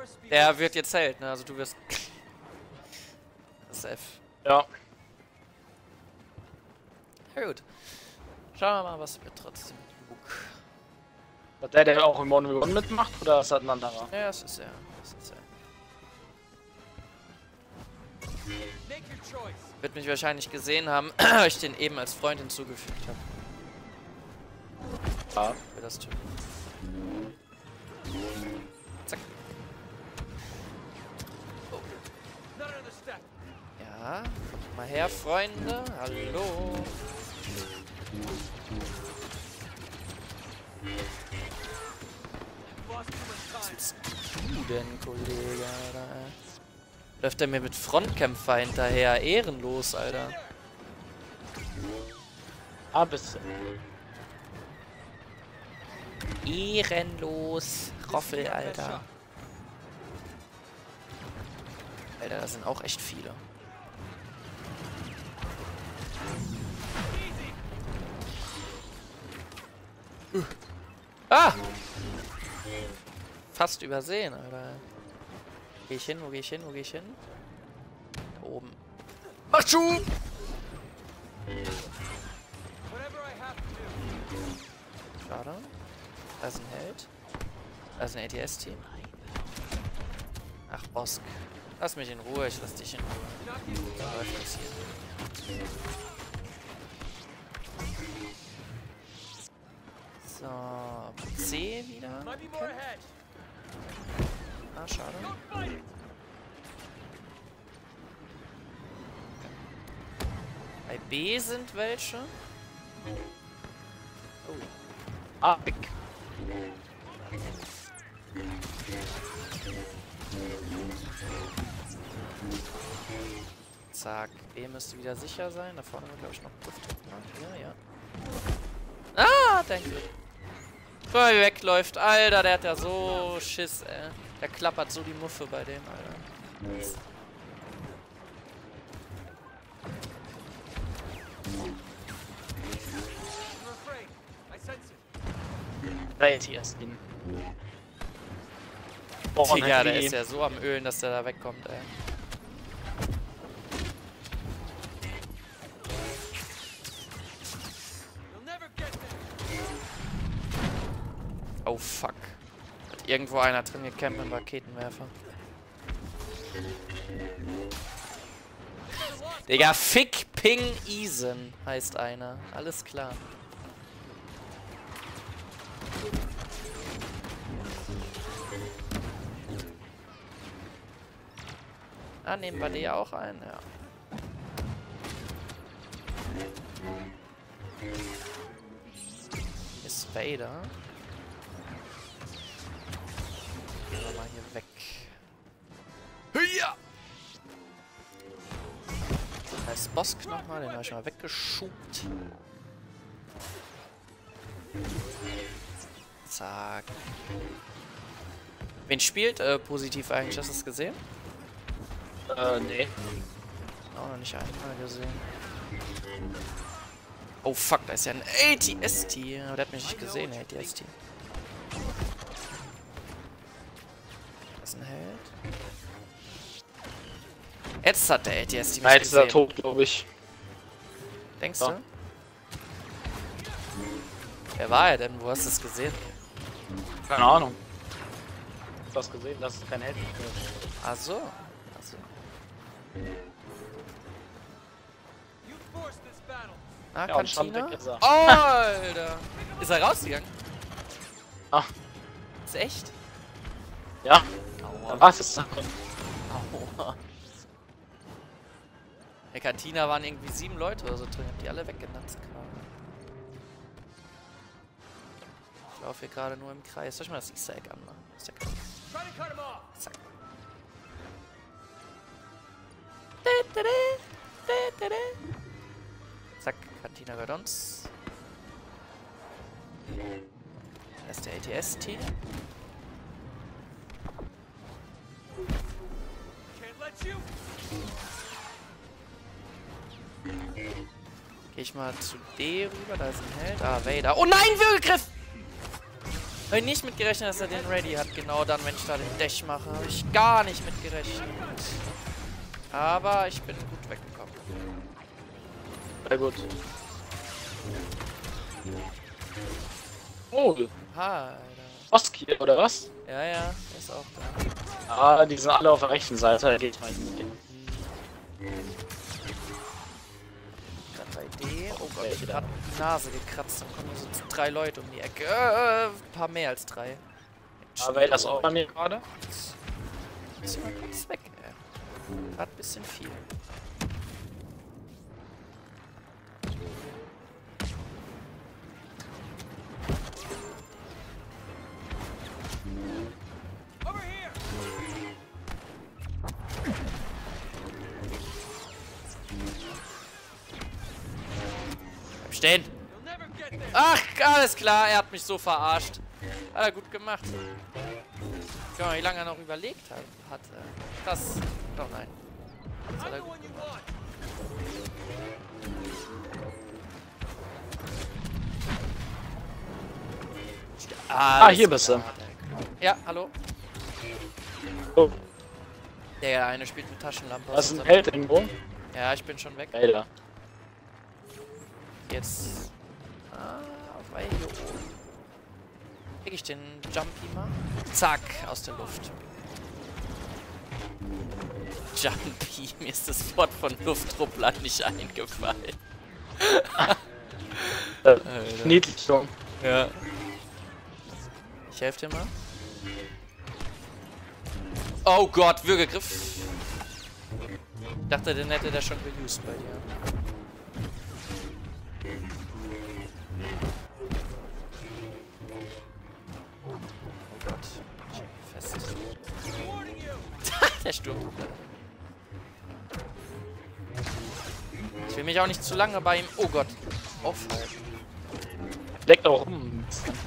Der wird jetzt Held, ne? Also du wirst... Das ist F. Ja. Ja gut. Schauen wir mal, was wird trotzdem. Hat der auch im One mitmacht oder ist das ein anderer? Ja, das ist er. Das ist er. Wird mich wahrscheinlich gesehen haben, weil ich den eben als Freund hinzugefügt habe. Ja. Für das Typ. Zack. Oh. Ja, kommt mal her, Freunde. Hallo. Was bist du denn, Kollege, Alter? Läuft er mir mit Frontkämpfer hinterher? Ehrenlos, Alter. Ah, bisschen. Ehrenlos. Roffel, Alter. Alter, da sind auch echt viele. Ah! Fast übersehen, Alter. Wo geh ich hin? Wo geh ich hin? Wo geh ich hin? Da oben. Mach Schuh! Schade. Da ist ein Held. Da ist ein ATS-Team. Ach, Bosk. Lass mich in Ruhe, ich lass dich in Ruhe. Was läuft das hier? So, C wieder. Okay. Ah, schade. Bei B sind welche. Oh. Ah, big. Zack, B müsste wieder sicher sein. Da vorne wird, glaube ich, noch Luft. Ja, ja. Ah, danke. Guck mal, wie wegläuft. Alter, der hat ja so Schiss, ey. Der klappert so die Muffe bei dem, Alter. ATS-Team. Boah, Digga, der ist ja so am Ölen, dass der da wegkommt, ey. Oh fuck. Hat irgendwo einer drin gecampt mit einem Raketenwerfer. Digga, Fick Ping Isen heißt einer. Alles klar. Ah, nehmen wir die ja auch ein, ja. Ist Vader. Gehen wir mal hier weg. Hüja! Da ist Bosk nochmal, den habe ich mal weggeschubt. Zack. Wen spielt positiv eigentlich? Hast du es gesehen? Nee. Auch noch nicht einmal gesehen. Oh fuck, da ist ja ein ATST. Aber der hat mich nicht gesehen, der ATST. Das ist ein Held. Jetzt hat der ATST mich gesehen. Nein, ist er tot, glaube ich. Denkst Ja. du? Wer war er denn? Wo hast du es gesehen? Keine Ahnung. Hast du das gesehen? Das ist kein Held. Ach so. Ach so. Ah, Ja, und stand Cantina? weg ist er. Oh, Alter! Ist er rausgegangen? Ah, Ist echt? ja. Aua. Was ist das? Aua. In der Cantina waren irgendwie 7 Leute oder so drin. Ich hab die alle weggenatzt gerade. Ich laufe hier gerade nur im Kreis. Soll ich mal das Easter Egg anmachen? Ist ja krass. Zack. Zack, Cantina gehört uns. Da ist der ATS-Team. Geh ich mal zu D rüber, da ist ein Held. Ah, Vader. Oh nein, Würgegriff! Habe ich nicht mit gerechnet, dass er den ready hat. Genau dann, wenn ich da den Dash mache. Habe ich gar nicht mit gerechnet. Aber ich bin gut weggekommen. Sehr gut. Oh, Alter. Oski, oder was? Ja, ja, der ist auch da. Ah, die sind alle auf der rechten Seite, da geht mal mit denen. Dann bei D. Oh Gott, ich hab die Nase gekratzt. Dann kommen so 3 Leute um die Ecke. Ein paar mehr als 3. Aber das auch bei mir gerade? Ist mal kurz weg, ey. Gerade ein bisschen viel. Stehen! Ach, alles klar, er hat mich so verarscht. Hat er gut gemacht. Guck mal, wie lange er noch überlegt hat. Krass. Oh nein. Das hat er gut gemacht. Hier bist du. Ja, hallo. Oh, Der eine spielt mit Taschenlampe. da ist ein Held irgendwo. Ja, ich bin schon weg. Alter. Jetzt. Weil hier oben. Krieg ich den Jumpy mal? Zack, aus der Luft. Jumpy, mir ist das Wort von Luftruppler nicht eingefallen. Niedlich, Junge. Ja. Ich helfe dir mal. Oh Gott, Würgegriff. Ich dachte, den hätte der schon geused bei dir. Oh Gott. Fest. Der Sturm. Ich will mich auch nicht zu lange bei ihm. Oh Gott. Aufhalten. Leckt auch rum.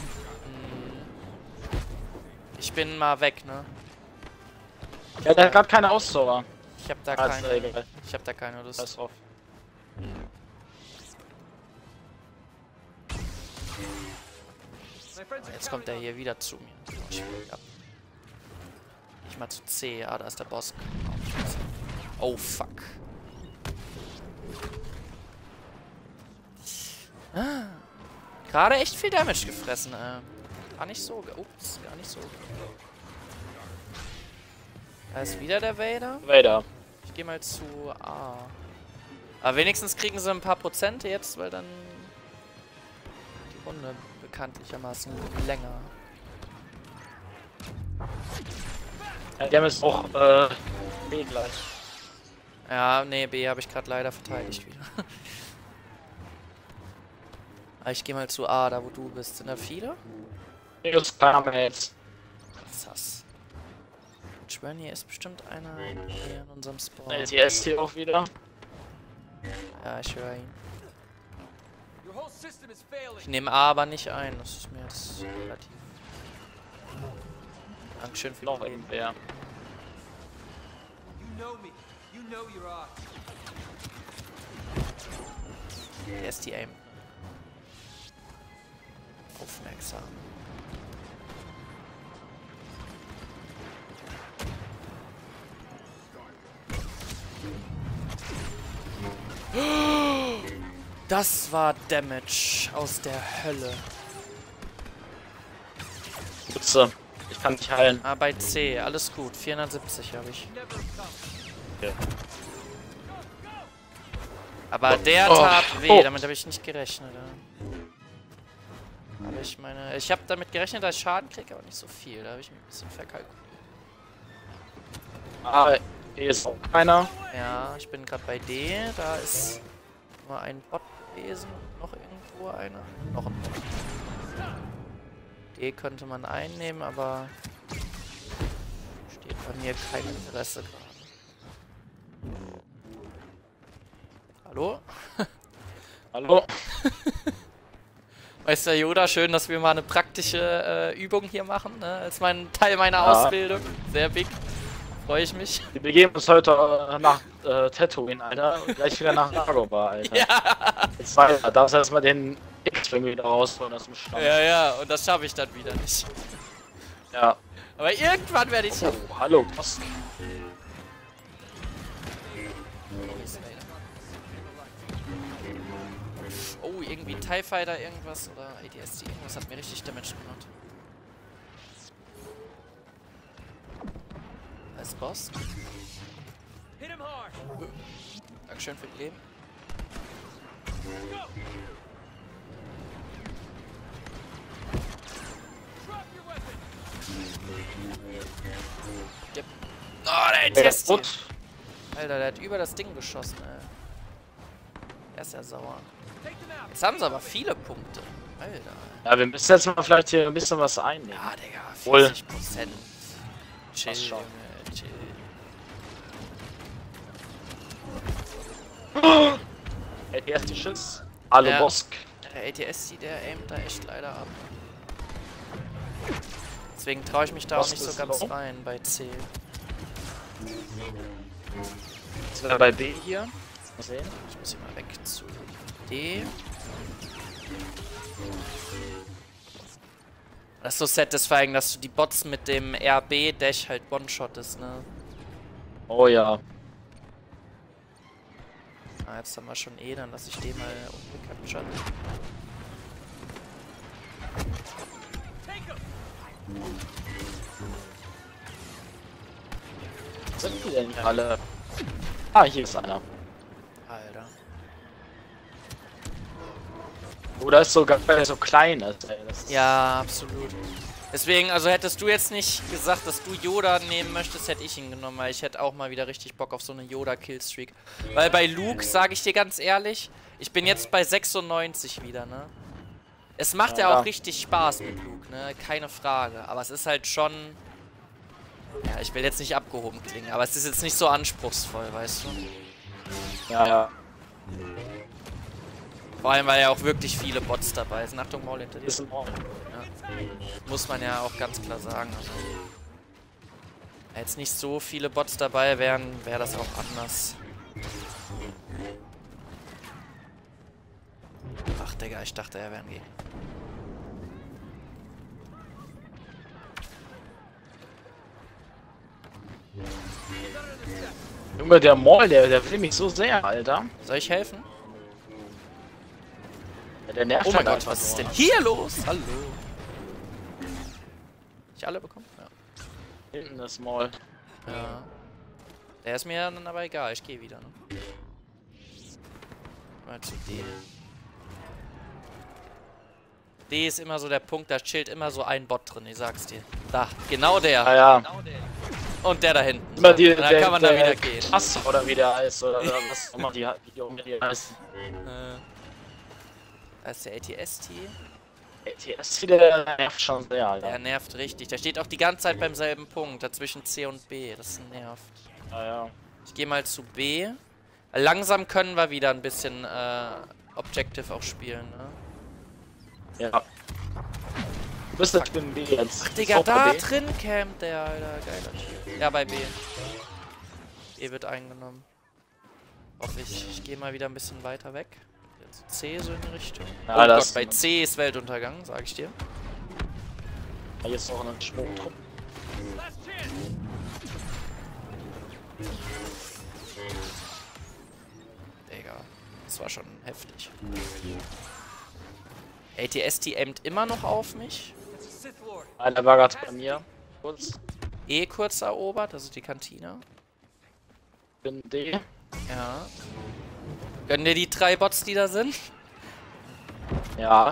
Ich bin mal weg, ne? Ja, der hat gerade keine Ausdauer. Ich hab da Also, keine. egal. Ich hab da keine Lust. Pass drauf. Jetzt kommt er hier wieder zu mir. Ich will ab. Ich mal zu C. Ah, da ist der Boss. Oh, fuck. Gerade echt viel Damage gefressen. Gar nicht so. Ups, gar nicht so. Da ist wieder der Vader. Vader. Ich gehe mal zu A. Aber wenigstens kriegen sie ein paar Prozente jetzt, weil dann die Runde bekanntlichermaßen länger. Ja, die haben jetzt auch B gleich. Ja, nee, B habe ich gerade leider verteidigt wieder. Aber ich gehe mal zu A, da wo du bist. Sind da viele? Jetzt kam er jetzt. Sass. Ich schwöre, hier ist bestimmt einer hier in unserem Spawn. LTS hier auch wieder. Ja, ich höre ihn. Ich nehme A aber nicht ein. Das ist mir jetzt relativ. Dankeschön für Noch die Idee. irgendwer. Der ist die Aim. Aufmerksam. Das war Damage aus der Hölle. Bitte. Ich kann dich heilen. Ah, bei C, alles gut. 470 habe ich. Okay. Aber der tat weh, damit habe ich nicht gerechnet. Ja. Aber ich meine, ich habe damit gerechnet, dass ich Schaden kriege, aber nicht so viel. Da habe ich mich ein bisschen verkalkuliert. Ah, hier ist auch keiner. Ja, ich bin gerade bei D. Da ist nur ein Bot gewesen. Noch irgendwo einer. Noch ein Bot. D könnte man einnehmen, aber steht bei mir kein Interesse gerade. Hallo? Hallo? Meister Yoda, schön, dass wir mal eine praktische Übung hier machen, ne? Als Teil meiner Ausbildung. Sehr big. Freue ich mich. Wir begeben uns heute nach Tatooine, Alter. Und gleich wieder nach Dagobah, Alter. Ja! Jetzt weiter. Darfst du erstmal den X-Wing wieder rausholen aus dem Stand. Ja, ja, und das schaffe ich dann wieder nicht. Ja. Aber irgendwann werde ich es schaffen. Oh, hallo, Bosk. Oh, irgendwie TIE Fighter, irgendwas oder ADST, irgendwas hat mir richtig Damage gemacht. Als Boss. Dankeschön für die Leben. Yep. Oh, der ATST. Alter, der hat über das Ding geschossen, ey. Der ist ja sauer. Jetzt haben sie aber viele Punkte. Alter. Ja, wir müssen jetzt mal vielleicht hier ein bisschen was einnehmen. Ja, Digga, 40%. Chill, schon. Chill. ATST-Schiss. Hallo, Ja. Bosk. Der ATST, der aimt da echt leider ab. Deswegen traue ich mich da auch Bosk nicht so ist ganz low. rein bei C. Jetzt sind wir bei B hier. Mal sehen. Ich muss hier mal weg zu D. Das ist so satisfying, dass du die Bots mit dem RB-Dash halt one-shottest, ne? Oh ja. Ah, jetzt haben wir schon E, dann lasse ich den mal ungecaptured. Was sind die denn hier alle? Ah, hier ist einer. Alter. Oder ist sogar, weil er so klein ist, ey. Das ist Ja, absolut. Deswegen, also hättest du jetzt nicht gesagt, dass du Yoda nehmen möchtest, hätte ich ihn genommen, weil ich hätte auch mal wieder richtig Bock auf so eine Yoda-Killstreak. Weil bei Luke, sage ich dir ganz ehrlich, ich bin jetzt bei 96 wieder, ne? Es macht ja auch richtig Spaß mit Luke, ne? Keine Frage. Aber es ist halt schon... Ja, ich will jetzt nicht abgehoben klingen, aber es ist jetzt nicht so anspruchsvoll, weißt du? Ja, ja. Vor allem, weil ja auch wirklich viele Bots dabei sind. Achtung, Maul hinter dir. Ist in Ordnung. Ja. Muss man ja auch ganz klar sagen. Also, wenn jetzt nicht so viele Bots dabei wären, wäre das auch anders. Ach, Digga, ich dachte, er wäre ein Gegner. Junge, der Maul, der will mich so sehr, Alter. Soll ich helfen? Ja, der nervt Oh mein halt Gott, einfach was ist nur. denn hier los? Hallo. Ich alle bekommen? Ja. Hinten das Maul. Ja. Der ist mir dann aber egal, ich gehe wieder. Ne? Mal zu D. D ist immer so der Punkt, da chillt immer so ein Bot drin, ich sag's dir. Da, genau der. Ah ja. Und der da hinten. Immer die, und dann kann man da wieder gehen. Tasse oder wie der heißt, oder was auch immer die heißen. Da ist der ATST. ATST, der nervt schon sehr, Alter. Der nervt richtig. Der steht auch die ganze Zeit beim selben Punkt, dazwischen C und B. Das nervt. Ah ja. Ich gehe mal zu B. Langsam können wir wieder ein bisschen Objective auch spielen, ne? Ja. Du bist natürlich in B jetzt. Ach, Digga, Ist auch da bei B? drin campt der, Alter. Geiler Shit. Ja, bei B. E wird eingenommen. Hoffe ich. Ich gehe mal wieder ein bisschen weiter weg. Jetzt C so in die Richtung. Ja, Oh das Gott, bei C ist Weltuntergang, sag ich dir. Hier ist auch ein Schwungtrupp. Digga, das war schon heftig. ATST aimt immer noch auf mich. Einer war gerade bei mir. Kurz. E kurz erobert, also die Kantine. Bin D. Ja. Gönnen dir die 3 Bots, die da sind? Ja.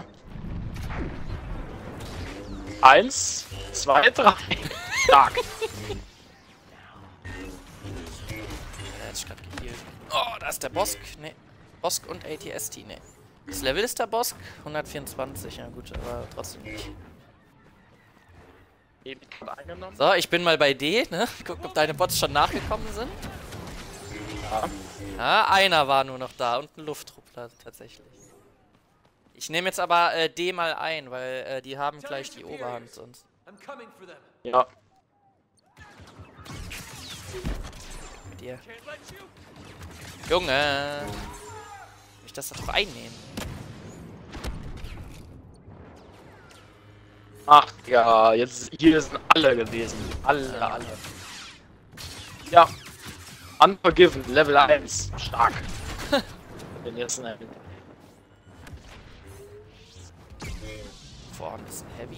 1, 2, 3. Stark. Der hat sich gerade geheilt. Oh, da ist der Bosk. Ne. Bosk und ATST, ne. Das Level ist der Bosk? 124, ja gut, aber trotzdem nicht. E wird gerade eingenommen. So, ich bin mal bei D, ne? Guck, ob deine Bots schon nachgekommen sind. Ja. Ja, einer war nur noch da und ein Lufttruppler tatsächlich. Ich nehme jetzt aber D mal ein, weil die haben gleich die Oberhand sonst. Ja. Mit dir. Junge! Ich das doch einnehmen. Ach ja, jetzt hier sind alle gewesen. Alle. Ja. Unforgiven, Level 1. Stark. Bin jetzt ein Heavy. Vorne ist ein Heavy.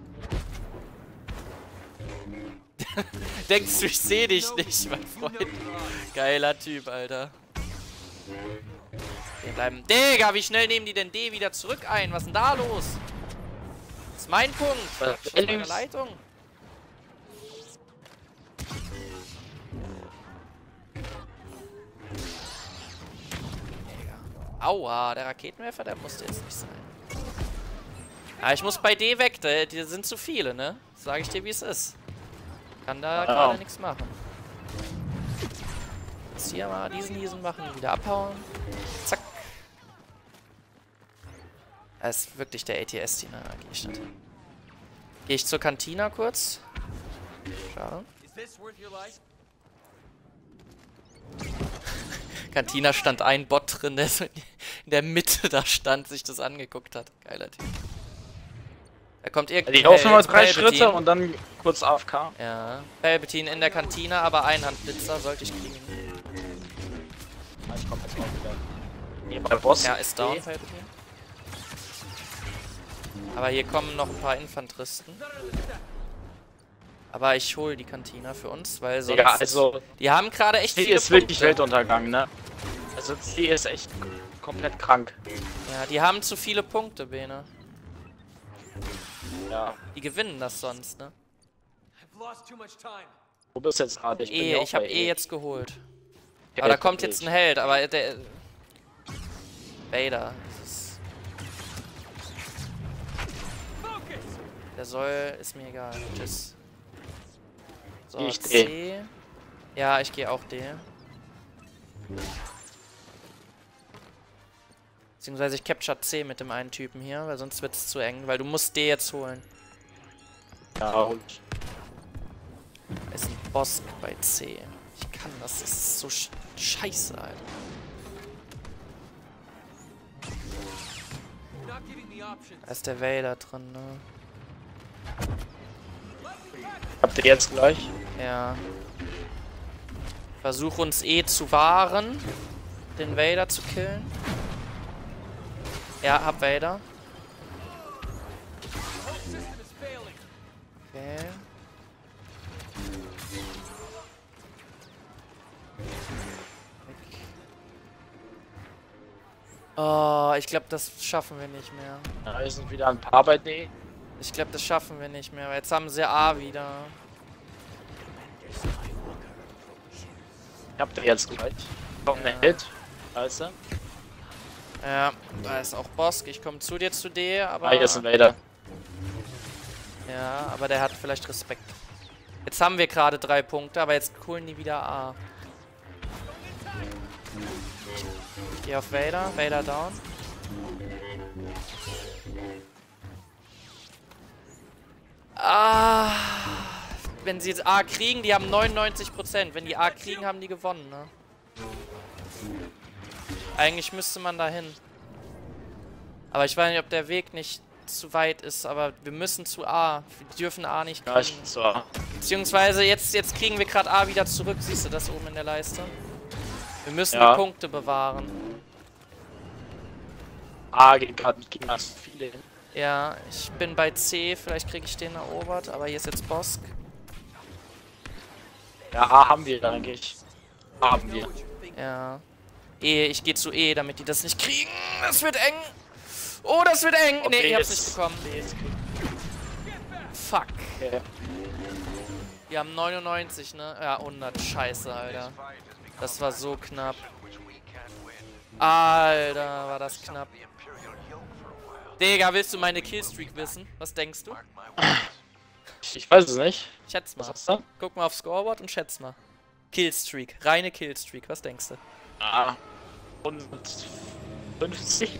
Denkst du, ich sehe dich nicht, mein Freund? Geiler Typ, Alter. Wir bleiben. Digga, wie schnell nehmen die denn D wieder zurück ein? Was ist denn da los? Das ist mein Punkt. Das ist meine Leitung. Digga. Aua, der Raketenwerfer, der musste jetzt nicht sein. Ah, ich muss bei D weg, die sind zu viele, ne? Sag ich dir, wie es ist. Kann da gerade nichts machen. Jetzt hier mal diesen machen, wieder abhauen. Zack. Das ist wirklich der ATS-Diener. Da gehe ich nicht hin. Gehe ich zur Kantina kurz. Schade. Kantina stand ein Bot drin, der so in der Mitte da stand, sich das angeguckt hat. Geiler Typ. Da kommt irgendwie. Ich laufe mal 3 Schritte und dann kurz AFK. Ja. Palpatine in der Kantine, aber Einhandblitzer sollte ich kriegen. Ich komm jetzt mal wieder. Hier bei Boss. Ja, ist down, Palpatine. Aber hier kommen noch ein paar Infanteristen. Aber ich hole die Kantina für uns, weil sonst... Ja, also... Die haben gerade echt Die viele ist wirklich Punkte. Weltuntergang, ne? Also die ist echt komplett krank. Ja, die haben zu viele Punkte, Bene. Ja. Die gewinnen das sonst, ne? Wo bist du jetzt gerade? Ich hab jetzt geholt. Aber da kommt jetzt ein Held, aber der... Vader. Der soll... Ist mir egal. Tschüss. So, Ich C. Ja, ich gehe auch D. Beziehungsweise ich capture C mit dem einen Typen hier, weil sonst wird es zu eng, weil du musst D jetzt holen. Ja, und... Da ist ein Boss bei C. Ich kann das, das ist so scheiße, Alter. Da ist der Vader drin, ne? Habt ihr jetzt gleich? Ja. Versuch uns zu wahren, den Vader zu killen. Ja, hab Vader. Okay. Oh, ich glaube, das schaffen wir nicht mehr. Ja, hier sind wieder ein paar bei D. Ich glaube, das schaffen wir nicht mehr. Jetzt haben sie A wieder. Habt ihr jetzt gleich? Kommt ein Hit. Weißt du? Ja, da ist auch Bosk. Ich komme zu dir zu D, aber... Ah, hier ist ein Vader. Ja, aber der hat vielleicht Respekt. Jetzt haben wir gerade 3 Punkte, aber jetzt holen die wieder A. Ich gehe auf Vader. Vader down. Ah, wenn sie jetzt A kriegen, die haben 99%. Wenn die A kriegen, haben die gewonnen, ne? Eigentlich müsste man da hin. Aber ich weiß nicht, ob der Weg nicht zu weit ist, aber wir müssen zu A. Wir dürfen A nicht kriegen. Ja, ich bin zu A. Beziehungsweise jetzt kriegen wir gerade A wieder zurück. Siehst du das oben in der Leiste? Wir müssen Ja. die Punkte bewahren. A geht gerade nicht gegen das viele hin. Ja, ich bin bei C. Vielleicht kriege ich den erobert, aber hier ist jetzt Bosk. Ja, A haben wir eigentlich. Haben wir. Ja. E, ich gehe zu E, damit die das nicht kriegen. Das wird eng. Oh, das wird eng. Okay, Nee, ich hab's jetzt- nicht bekommen. Fuck. Okay. Wir haben 99, ne? Ja, 100. Scheiße, Alter. Das war so knapp. Alter, war das knapp. Digga, willst du meine Killstreak wissen? Was denkst du? Ich weiß es nicht. Schätz Was mal. hast du? Guck mal aufs Scoreboard und schätz mal. Killstreak. Reine Killstreak. Was denkst du? Ah. 150?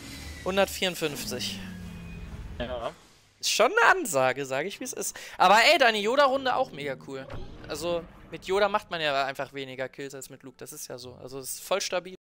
154. Ja. Ist schon eine Ansage, sage ich, wie es ist. Aber ey, deine Yoda-Runde auch mega cool. Also, mit Yoda macht man ja einfach weniger Kills als mit Luke. Das ist ja so. Also, es ist voll stabil.